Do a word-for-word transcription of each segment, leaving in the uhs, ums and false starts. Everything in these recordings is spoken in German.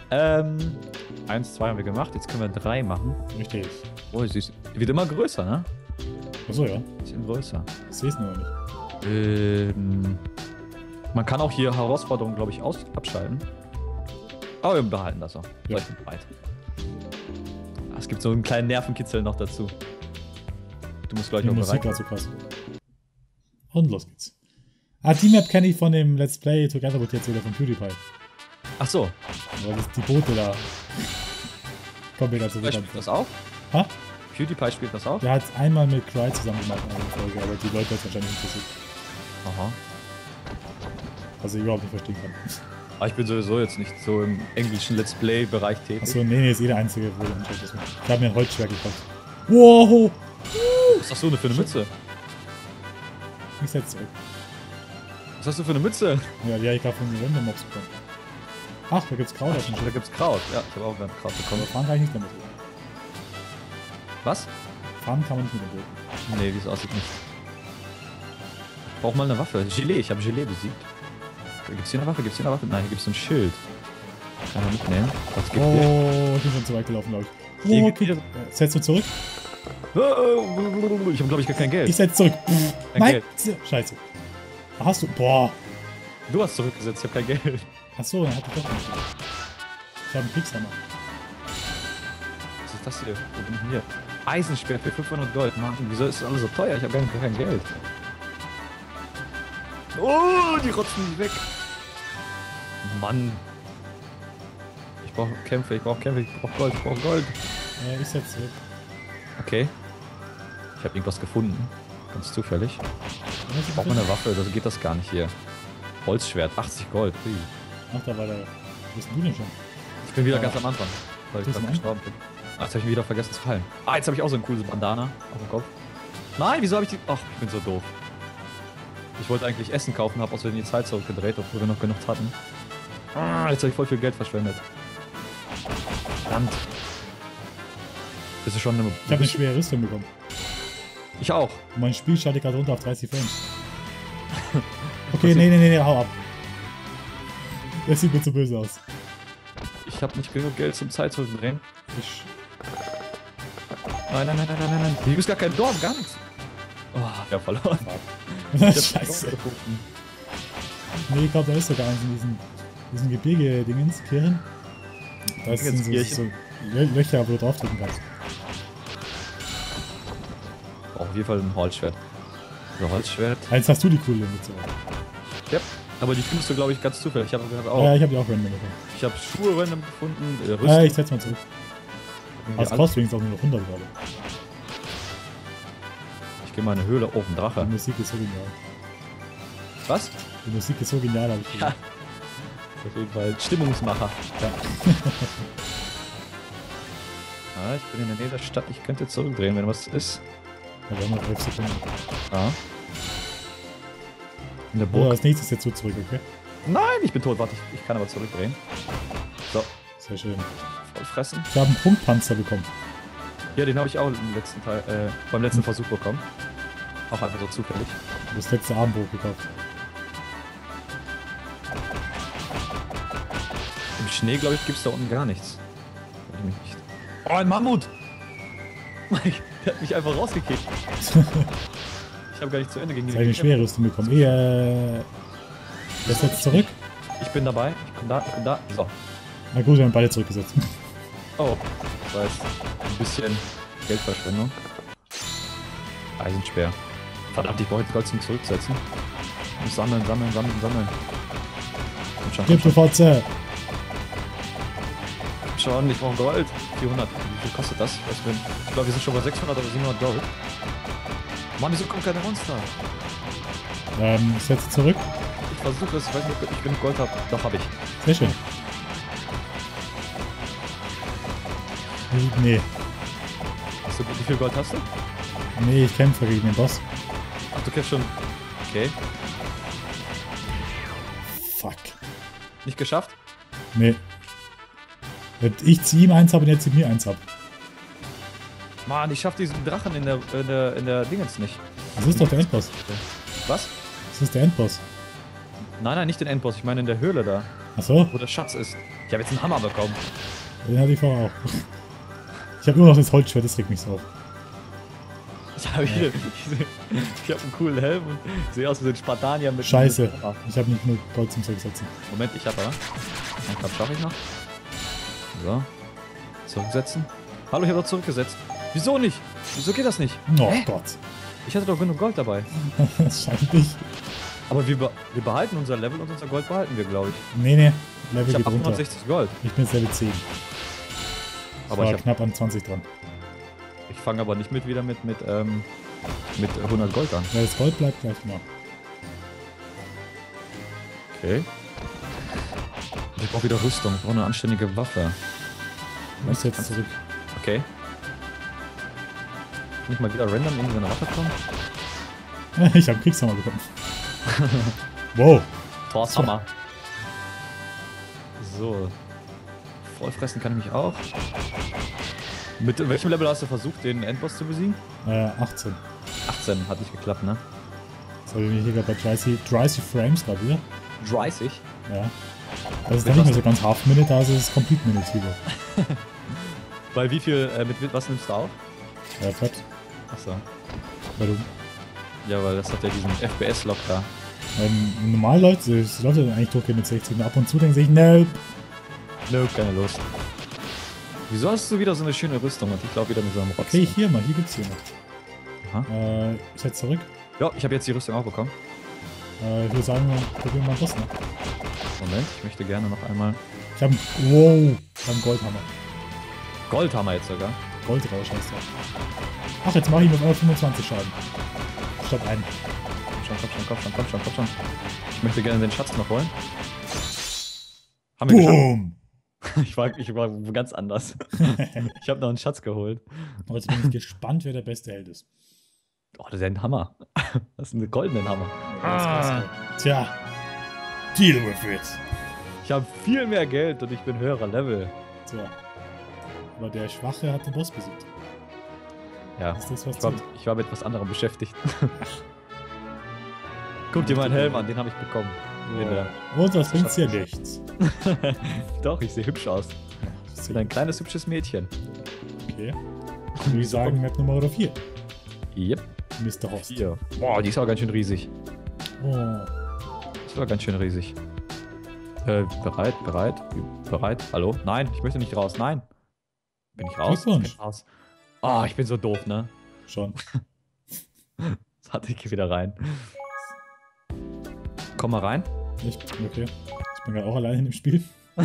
Ähm, eins, zwei haben wir gemacht, jetzt können wir drei machen. Richtig. Oh, sie ist, wird immer größer, ne? Achso, ja. Bisschen größer. Ich sehe es nur nicht. Ähm, man kann auch hier Herausforderungen, glaube ich, aus abschalten. Aber wir behalten das auch. Ja. Ich bin bereit. Ah, es gibt so einen kleinen Nervenkitzel noch dazu. Du musst gleich Die auch Musik bereit. war so krass. Und los geht's. Ah, die Map kenne ich von dem Let's Play Together wird jetzt wieder von PewDiePie. Ach so. Weil das die Boote da. Kommt mir dazu PewDiePie spielt das auch? Ha? PewDiePie spielt das auch? Der hat es einmal mit Cry zusammen gemacht in einer Folge, aber die Leute das wahrscheinlich interessiert. Aha. Was ich überhaupt nicht verstehen kann. Aber ich bin sowieso jetzt nicht so im englischen Let's Play-Bereich tätig. Achso, nee, nee, ist jeder einzige, wo der anschaut. Ich habe mir ein Holzschwert gekauft. Wow! Was hast du denn für eine Mütze? Ich setz zurück. Was hast du für eine Mütze? Ja, die habe ich gerade von den Random Mobs bekommen. Ach, da gibt's Kraut auf dem Da Schiff. gibt's Kraut. Ja, ich habe auch gerade Kraut Aber bekommen. fahren kann ich nicht damit. Was? Fahren kann man nicht mit dem Boot. Nee, wie es aussieht nicht. Ich brauch mal eine Waffe. Gelee, ich habe Gelee besiegt. Gibt's hier eine Waffe? Gibt's hier eine Waffe? Nein, hier gibt's ein Schild. Kann man mitnehmen. Was gibt hier? Oh, ich bin schon zu weit gelaufen, glaube ich. Hier Oh, gibt- okay. Äh, Setzt du zurück? Ich habe, glaube ich, gar kein Geld. Ich setz zurück. Pff, Kein Nein! Geld. Scheiße. Hast du. Boah. Du hast zurückgesetzt, ich habe kein Geld. Achso, dann hatte ich doch nicht. Ich habe einen Kriegshammer. Was ist das hier? Wo bin ich denn hier? Eisensperr für fünfhundert Gold. Mann, wieso ist das alles so teuer? Ich habe gar gar kein Geld. Oh, die rotzen mich weg. Mann. Ich brauche Kämpfe, ich brauche Kämpfe, ich brauche Gold, ich brauche Gold. Äh, ich setz zurück. Okay. Ich habe irgendwas gefunden. Ganz zufällig. Was Ich brauche mal eine Waffe, also geht das gar nicht hier. Holzschwert, achtzig Gold. Ui. Ach, da war der. Wo bist denn du denn schon? Ich bin wieder Ja. ganz am Anfang, weil ich Bist gerade du gestorben bin. Ach, jetzt habe ich mich wieder vergessen zu fallen. Ah, jetzt habe ich auch so ein cooles Bandana auf dem Kopf. Nein, wieso habe ich die... Ach, ich bin so doof. Ich wollte eigentlich Essen kaufen, habe außerdem die Zeit zurückgedreht, obwohl wir noch genug hatten. Ah, jetzt habe ich voll viel Geld verschwendet. Verdammt. Bist du schon eine... Ich habe eine schwere Rüstung bekommen. Ich auch. Und mein Spiel schaltet gerade runter auf dreißig Frames. Okay, nee, nee, nee, nee, hau ab. Das sieht mir zu böse aus. Ich habe nicht genug Geld zum Zeit zurückdrehen. Ich, Nein, nein, nein, nein, nein, nein. Hier ist gar kein Dorf, gar nichts. Oh, ich hab verloren. Ich hab Scheiße. Dorf gefunden. Nee, ich glaube, da ist sogar eins in diesen, diesen Gebirge-Dingens, Kirchen. Da sind so, so Lö- Löcher, wo du drauf drücken kannst. Oh, auf jeden Fall ein Holzschwert. Oder Holzschwert. Eins hast du die coole Mütze. Ja. Aber die findest du, glaube ich, ganz zufällig. Ich habe gerade Oh. auch. Ja, ich habe die auch random bekommen. Ich habe Schuhe random gefunden. Äh, Rüstung. Äh, ich setz mal zurück. irgendwie Aber es alles. kostet übrigens auch nur noch hundert gerade. Ich gehe mal in eine Höhle. Oh, ein Die Drache. Musik ist so genial. Was? Die Musik ist so genial, habe ich Ja. gesagt. Auf jeden Fall Stimmungsmacher. Ja. Ah, ich bin in der Nähe der Stadt. Ich könnte zurückdrehen, wenn was ist. Ja, wir haben noch elf Sekunden. Ja. In der Oder Burg. als nächstes jetzt so zurück, okay? Nein, ich bin tot. Warte, ich, ich kann aber zurückdrehen. So, Sehr schön. voll fressen. Ich habe einen Punktpanzer bekommen. Ja, den habe ich auch im letzten Teil, äh, beim letzten Versuch bekommen. Auch einfach so zufällig. Das letzte Armbrot gekauft. Im Schnee, glaube ich, gibt es da unten gar nichts. Weiß ich mich nicht. Oh, ein Mammut! Der hat mich einfach rausgekickt. Ich habe gar nicht zu Ende gegen Jetzt ihn habe ich eine gekämpft. schwere Rüstung bekommen. Eh, äh. Das jetzt zurück? Ich bin dabei. Ich bin da, ich bin da. So. Na gut, wir haben beide zurückgesetzt. Oh, das heißt, ein bisschen Geldverschwendung. Eisenspeer. Verdammt, ich brauche jetzt Gold zum Zurücksetzen. Ich muss sammeln, sammeln, sammeln, sammeln. Komm schon, komm Gib schon. du Fotze! Schon, ich brauche Gold. vierhundert. Wie viel kostet das? Was für ein- Ich glaube, wir sind schon bei sechshundert oder siebenhundert Gold. Mann, wieso kommt keine Monster? Ähm, ich setze zurück. Ich versuche es, ich weiß nicht, ob ich genug Gold habe. Doch, habe ich. Sehr schön. Nee, Hast du, wie viel Gold hast du? nee, ich kämpfe gegen den Boss. Ach, du kämpfst schon. Okay. Fuck. Nicht geschafft? Nee. Ich ziehe ihm eins ab und jetzt zieht mir eins ab. Mann, ich schaff diesen Drachen in der, in der, in der Dingens nicht. Das ist doch der Endboss. Was? Das ist der Endboss. Nein, nein, nicht den Endboss. Ich meine in der Höhle da. Achso? Wo der Schatz ist. Ich habe jetzt einen Hammer bekommen. Den hatte ich vorher auch. Ich habe nur noch das Holzschwert, das regt mich so auf. Ich habe hier, ich habe einen coolen Helm und sehe aus wie so ein Spartanier mit... Scheiße, mit Hammer. ich habe nicht nur Gold zum Zurücksetzen. Moment, ich habe aber. Einen Klapp schaffe ich noch. So. Zurücksetzen. Hallo, ich habe doch zurückgesetzt. Wieso nicht? Wieso geht das nicht? Oh Hä? Gott. Ich hatte doch genug Gold dabei. Das scheint nicht. Aber wir, be wir behalten unser Level und unser Gold behalten wir, glaube ich. Nee, nee. Level Ich habe geht runter. achthundertsechzig Gold. Ich bin jetzt Level zehn. Aber war ich, hab, knapp an zwanzig dran. ich fange aber nicht mit wieder mit, mit, ähm, mit hundert Gold an. Ja, das Gold bleibt gleich immer. Okay. Ich brauche wieder Rüstung. Ich brauche eine anständige Waffe. Ich muss jetzt zurück. Okay. Kann ich mal wieder random in so eine Waffe kommen? Ich habe Kriegshammer bekommen. Wow. Thors So. Hammer. So. Vollfressen kann ich mich auch. Mit welchem Level hast du versucht, den Endboss zu besiegen? Äh, achtzehn. achtzehn, hat nicht geklappt, ne? Jetzt habe ich mich hier gerade bei dreißig, dreißig Frames gerade wieder. dreißig? Ja. Das ist dann nicht mehr so ganz Half Minute, also es ist Complete Minute wieder. Bei wie viel, äh, mit was nimmst du auf? Ja, fett. Achso. Warum? Ja, weil das hat ja diesen F P S-Lock da. Ähm, normal Leute, es sollte eigentlich durchgehen mit sechzig. Und ab und zu denken sich, nope. Nope, keine Lust. Wieso hast du wieder so eine schöne Rüstung und ich glaube wieder mit so einem Rotz? Okay, hier mal, hier gibt's hier noch. Aha. Äh, ich setze zurück. Ja, ich habe jetzt die Rüstung auch bekommen. Äh, ich würde sagen, wir probieren mal das noch. Moment, ich möchte gerne noch einmal... Ich habe wow, ich habe einen Goldhammer. Goldhammer jetzt sogar. Goldrausch heißt der. Ach, jetzt mache ich mit fünfundzwanzig Schaden. Statt ein. Komm schon, komm schon, komm schon, komm schon, komm schon. Ich möchte gerne den Schatz noch holen. Haben wir geschafft. Boom! Ich war, ich war ganz anders. Ich habe noch einen Schatz geholt. Aber jetzt bin ich gespannt, wer der beste Held ist. Oh, das ist ja ein Hammer. Das ist ein goldener Hammer. Ah. Tja. Deal with it. Ich habe viel mehr Geld und ich bin höherer Level. Tja. Aber der Schwache hat den Boss besiegt. Ja, Ist das, was ich war, zählt? ich war mit etwas anderem beschäftigt. Guck dir meinen Helm an, den habe ich bekommen. Den der- Und das bringt's hier nichts. Doch, ich sehe hübsch aus. Ich bin ein kleines, hübsches Mädchen. Okay. Ich würde sagen, Map Nummer vier. Yep. Mister Host. Hier. Boah, die ist aber ganz schön riesig. Oh. Die ist aber ganz schön riesig. Äh, bereit, bereit, bereit. Hallo? Nein, ich möchte nicht raus. Nein. Bin ich raus? Ich Glückwunsch. bin raus. Ah, ich bin so doof, ne? Schon. Jetzt hatte ich wieder rein. Komm mal rein. Ich, okay. Ich bin gerade auch allein im Spiel.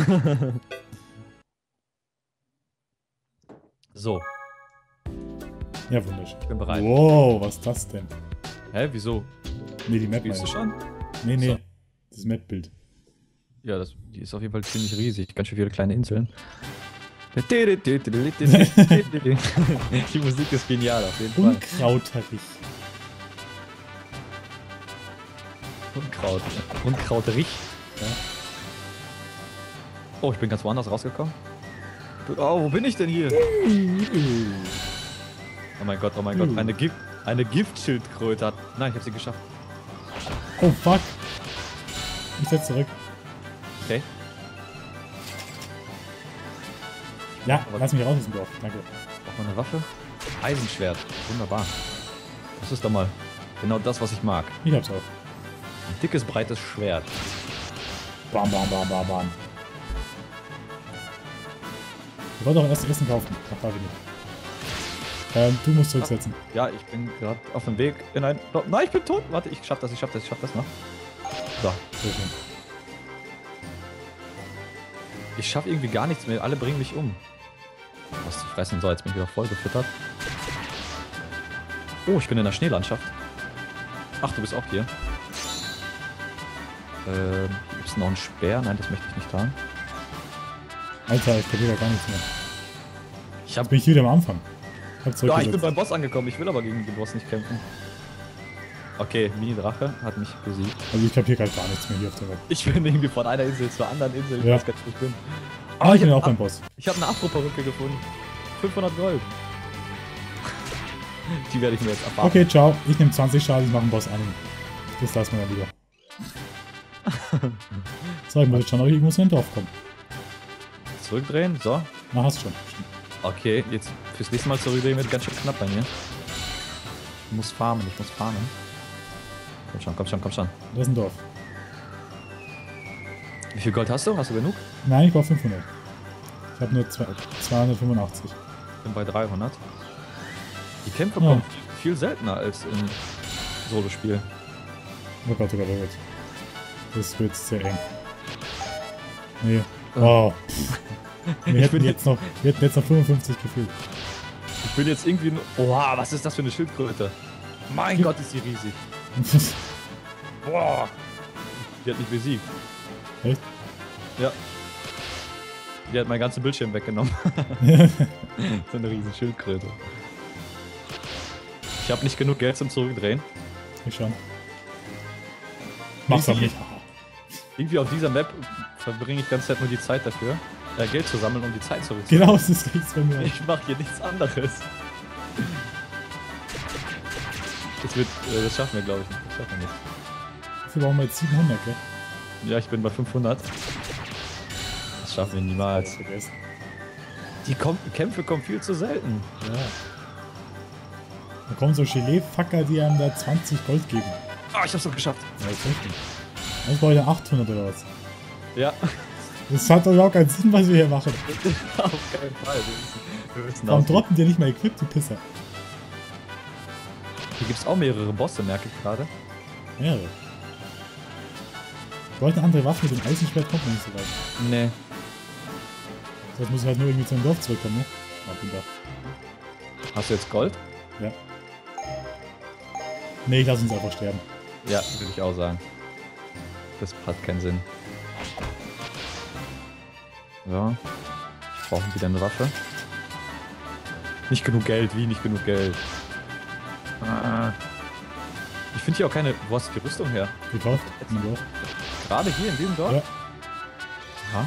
So, Ja, wunderschön. ich bin bereit. Wow, was ist das denn? Hä, wieso? Nee, die Map Spielst du meine schon? ich. Nee, nee. So. Das Map-Bild. Ja, das, die ist auf jeden Fall ziemlich riesig. Ganz schön viele kleine Inseln. Die Musik ist genial, auf jeden Fall. Unkrauterig. Unkraut. Unkrauterig. Ja. Oh, ich bin ganz woanders rausgekommen. Oh, wo bin ich denn hier? Oh mein Gott, oh mein Gott. Eine, Gift, eine Giftschildkröte hat... Nein, ich habe sie geschafft. Oh, fuck. Ich setz zurück. Okay. Ja, lass mich raus aus dem Dorf. Danke. Braucht man eine Waffe? Eisenschwert. Wunderbar. Das ist doch mal genau das, was ich mag. Ich hab's auch. Ein dickes, breites Schwert. Bam, bam, bam, bam, bam. Ich wollte auch erst Essen kaufen. Ach, darf ich nicht. Ähm, du musst zurücksetzen. Ja, ich bin gerade auf dem Weg in ein... Oh, nein, ich bin tot. Warte, ich schaff das, ich schaff das, ich schaff das noch. So. Sehr schön. Ich schaff irgendwie gar nichts mehr. Alle bringen mich um. Was zu fressen. So, jetzt bin ich wieder voll gefüttert. Oh, ich bin in der Schneelandschaft. Ach, du bist auch hier. Ähm, hier gibt's noch einen Speer. Nein, das möchte ich nicht haben. Alter, ich verliere gar nichts mehr. Ich hab... Jetzt bin ich wieder am Anfang. Ich hab Ja, ich zurückgesetzt. bin beim Boss angekommen. Ich will aber gegen den Boss nicht kämpfen. Okay, Mini-Drache hat mich besiegt. Also ich kapiere gerade gar nichts mehr hier auf der Welt. Ich bin irgendwie von einer Insel zur anderen Insel. Ich Ja. weiß gar nicht, wo ich bin. Ah, ich bin hab- auch beim Boss. Ich habe eine Afro-Perücke gefunden. fünfhundert Gold. Die werde ich mir jetzt abwarten. Okay, ciao. Ich nehme zwanzig Schaden, ich mache einen Boss an. Das lassen wir dann lieber. So, ich muss jetzt schon noch irgendwo in ein Dorf kommen. Zurückdrehen, so. Na, hast schon. Stimmt. Okay, jetzt fürs nächste Mal zurückdrehen wird ganz schön knapp bei mir. Ich muss farmen, ich muss farmen. Komm schon, komm schon, komm schon. Das ist ein Dorf. Wie viel Gold hast du? Hast du genug? Nein, ich brauche fünfhundert. Ich habe nur zweihundertfünfundachtzig. Ich bin bei dreihundert. Die Kämpfe Ja. kommen viel seltener als im Solo-Spiel. Oh Gott, oh Gott, oh Gott. Das wird sehr eng. Nee. Wow. Wir Ich hätten bin jetzt noch, wir hätten jetzt noch fünfundfünfzig gefühlt. Ich bin jetzt irgendwie nur... Oha, was ist das für eine Schildkröte? Mein Ja. Gott, ist die riesig. Boah. Die hat mich besiegt. Echt? Ja. Die hat meinen ganzen Bildschirm weggenommen. So eine riesen Schildkröte. Ich habe nicht genug Geld zum Zurückdrehen. Ich schon. Mach's aber nicht. Irgendwie auf dieser Map verbringe ich die ganze Zeit nur die Zeit dafür, äh, Geld zu sammeln, um die Zeit zurückzubringen. Genau, das ist nichts bei mir. Ich mache hier nichts anderes. Das wird, äh, das schaffen wir, glaube ich, nicht. Das schaffen wir nicht. Dafür brauchen wir jetzt siebenhundert, gell? Ja, ich bin bei fünfhundert. Das schaffen wir niemals. Vergessen. Die Kom Kämpfe kommen viel zu selten. Ja. Da kommen so Gelee-Facker, die einem da zwanzig Gold geben. Ah, ich hab's doch geschafft. Ja, das ist richtig. Jetzt brauche ich ja achthundert oder was? Ja. Das hat doch überhaupt keinen Sinn, was wir hier machen. Auf keinen Fall. Wir müssen, wir müssen Warum aus- droppen dir nicht mal Equip, du Pisser? Hier gibt's auch mehrere Bosse, merke ich gerade. Ja. Ich wollte eine andere Waffe, mit dem Eisenschwert kommt man nicht so weit. Nee. Das muss ich halt nur irgendwie zu einem Dorf zurückkommen, ne? Ah, bin da. Hast du jetzt Gold? Ja. Nee, ich lass uns einfach sterben. Ja, würde ich auch sagen. Das hat keinen Sinn. So. Ich brauche wieder eine Waffe. Nicht genug Geld, wie nicht genug Geld. Ah. Ich finde hier auch keine... Wo hast du die Rüstung her? Gekauft? In einem Dorf. Gerade hier in diesem Dorf? Ja. Aha.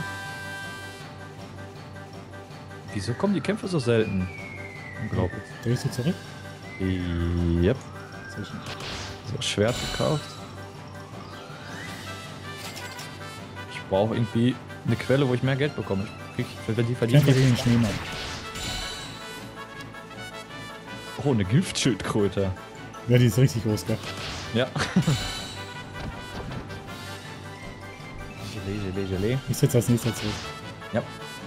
Wieso kommen die Kämpfe so selten? Unglaublich. Drehst du zurück? Yep. Sehr schön. So, Schwert gekauft. Ich brauche irgendwie eine Quelle, wo ich mehr Geld bekomme. Ich krieg, die verdiene Kämpfe ich. gegen den Schneemann. Oh, eine Giftschildkröte. Ja, die ist richtig groß, gell? Ja. Gelee, Gelee, Gelee. Ich setze als nächstes zurück. Ja.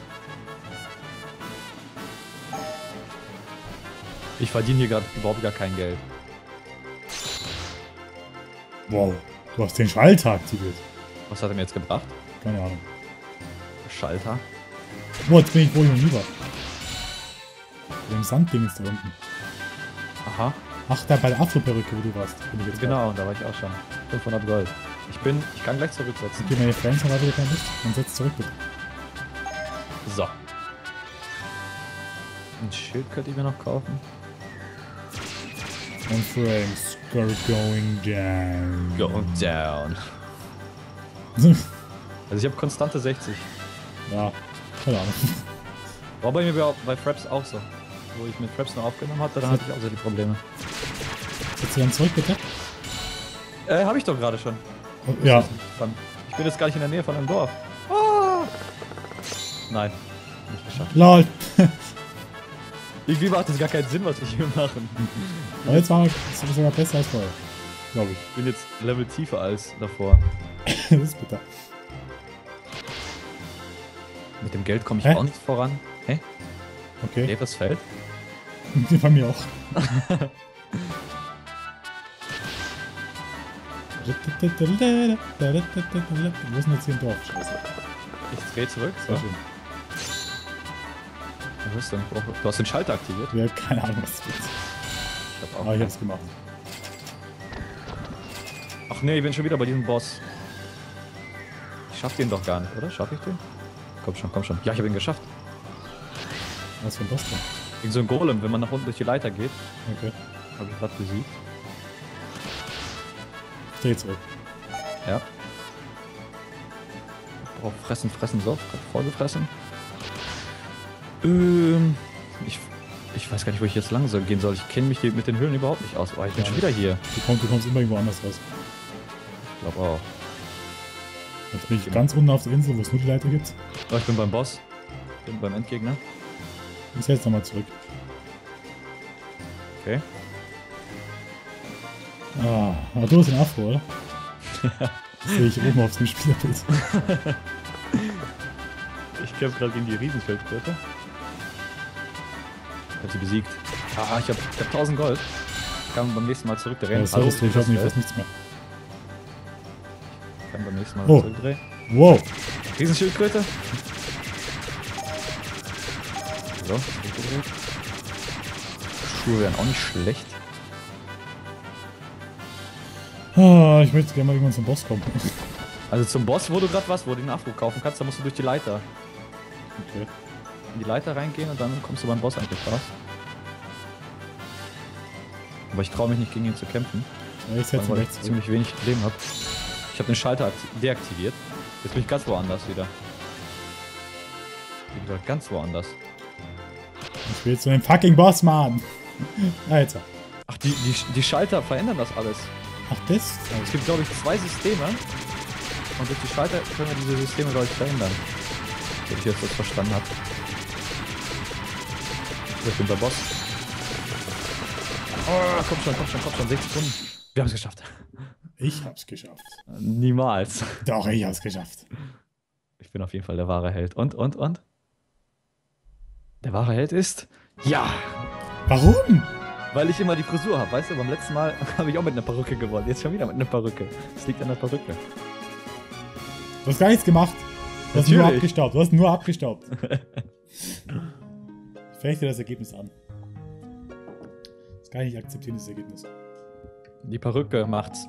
Ich verdiene hier gerade überhaupt gar kein Geld. Wow. Du hast den Schalter aktiviert. Was hat er mir jetzt gebracht? Keine Ahnung. Schalter. Oh, jetzt bin ich, wo ich noch nie war. Dem Sandding ist da unten. Aha. Ach, da bei der Afro-Perücke, wo du warst. Bin ich jetzt Genau, da war ich auch schon. fünfhundert Gold. Ich bin, ich kann gleich zurücksetzen. Okay, meine Friends haben wieder keine Lust. Dann setz zurück, bitte. So. Ein Schild könnte ich mir noch kaufen. Und Frames are going down. Going down. Also ich habe konstante sechzig. Ja, keine Ahnung. War bei mir bei, bei Fraps auch so. Wo ich mit Fraps noch aufgenommen hatte, dann hatte ich auch so die Probleme. Setz du dann zurück, bitte? Äh, habe ich doch gerade schon. Oh, ja. Ich bin jetzt gar nicht in der Nähe von einem Dorf. Ah! Nein, nicht geschafft. Lol. Irgendwie macht das gar keinen Sinn, was ich hier mache. Aber jetzt war es sogar besser als vorher. Glaube ich. Ich bin jetzt Level tiefer als davor. Das ist bitter. Mit dem Geld komme ich Hä? auch nicht voran. Hä? Okay. Leeres Feld? Die von mir auch. Wo ist denn jetzt hier ein Dorf? Scheiße. Ich drehe zurück. So. Sehr schön. Was ist denn? Ich brauche- Du hast den Schalter aktiviert. Wir haben keine Ahnung, was das ist. Ich hab auch. Aber ich hab's gemacht. Ach nee, ich bin schon wieder bei diesem Boss. Ich schaff den doch gar nicht, oder? Schaff ich den? Komm schon, komm schon. Ja, ich habe ihn geschafft. Was für ein Boss denn? Gegen so ein Golem, wenn man nach unten durch die Leiter geht, Okay. habe ich gerade besiegt. Ich dreh zurück. Ja. Ich brauch fressen, fressen, so. Grad vollgefressen. Ähm. Ich, ich weiß gar nicht, wo ich jetzt lang soll, gehen soll. Ich kenne mich die, mit den Höhlen überhaupt nicht aus. Oh, ich bin Ja. schon wieder hier. Du kommst, du kommst immer irgendwo anders raus. Ich glaube auch. Jetzt bin ich ganz unten auf der Insel, wo es nur die Leiter gibt. Oh, ich bin beim Boss. Ich bin beim Endgegner. Ich setze nochmal zurück. Okay. Ah, aber du hast den Afro, oder? Das sehe ich oben auf dem Spielerbild. Ich kämpfe gerade gegen die Riesenschildkröte. Ich hab sie besiegt. Ah, ich hab, ich hab tausend Gold. Ich kann beim nächsten Mal zurückdrehen. Ja, das heißt, ich habe fast nichts mehr. Ich kann beim nächsten Mal oh. zurückdrehen. Wow. Riesenschildkröte. So, zurückgedreht. Schuhe wären auch nicht schlecht. Ah, ich möchte gerne mal irgendwann zum Boss kommen. Also zum Boss, wo du gerade was, wo du den Afro kaufen kannst, da musst du durch die Leiter. Okay. In die Leiter reingehen und dann kommst du beim Boss eigentlich raus. Aber ich traue mich nicht gegen ihn zu kämpfen. Ja, ich setze weil rechts ich ziemlich wenig Leben habe. Ich habe den Schalter deaktiviert. Jetzt bin ich ganz woanders wieder. Ich bin wieder ganz woanders. Ich will zu einem fucking Boss, Mann! Alter. Ach, die, die, die Schalter verändern das alles. Ach, das? Es gibt, glaube ich, zwei Systeme. Und durch die Schalter können wir diese Systeme, glaube ich, verändern. Wenn ich jetzt das verstanden habe. Ich bin der Boss. Oh, komm schon, komm schon, komm schon. sechs Sekunden. Wir haben es geschafft. Ich hab's geschafft. Niemals. Doch, ich hab's geschafft. Ich bin auf jeden Fall der wahre Held. Und, und, und? Der wahre Held ist... Ja! Warum? Weil ich immer die Frisur habe, weißt du? Beim letzten Mal habe ich auch mit einer Perücke gewonnen. Jetzt schon wieder mit einer Perücke. Das liegt an der Perücke. Du hast gar nichts gemacht. Du hast nur abgestaubt. Du hast nur abgestaubt. Ich fechte das Ergebnis an. Das kann ich nicht akzeptieren, das Ergebnis. Die Perücke macht's.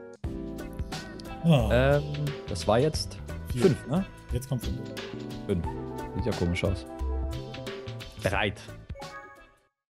Oh. Ähm, das war jetzt Vier. fünf, ne? Jetzt kommt fünf. Fünf. Sieht ja komisch aus. Bereit.